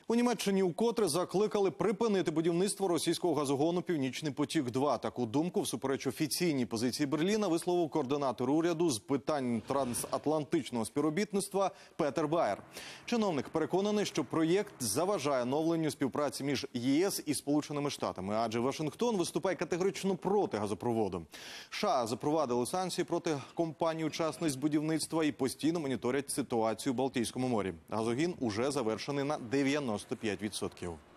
У Німеччині вкотре закликали припинити будівництво російського газогону «Північний потік-2». Таку думку, всупереч офіційній позиції Берліна, висловив координатор уряду з питань трансатлантичного співробітництва Петер Байер. Чиновник переконаний, що проєкт заважає оновленню співпраці між ЄС і Сполученими Штатами, адже Вашингтон виступає категорично проти газопроводу. США запровадили санкції проти компаній-учасниць будівництва і постійно моніторять ситуацію у Балтійському морі. Газогін уже завершений на 95%.